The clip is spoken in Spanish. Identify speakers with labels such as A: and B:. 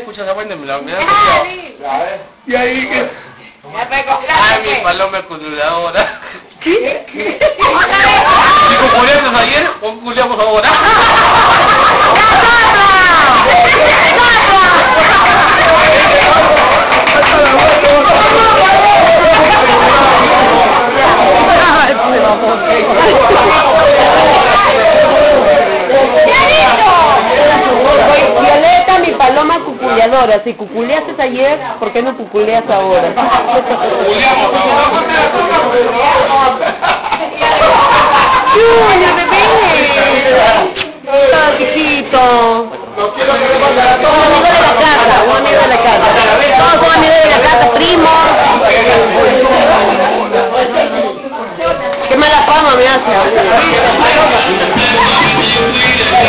A: escucha esa vaina, me la me da
B: Y ahí que...
A: Ay, mi paloma culiadora.
B: ¿Qué?
A: Si cuculeamos ayer, cuculeamos ahora.
C: Violeta, mi paloma cuculeadora. Si cuculeaste ayer, ¿por qué no cuculeas ahora?
A: Cuculeamos ahora.
C: ¡Chuña, bebé! ¡Chiquito!
A: No quiero que me pase a
C: Un amigo de la casa, un amigo de la casa. Todos son amigos de la casa, primos. Qué mala fama me hace.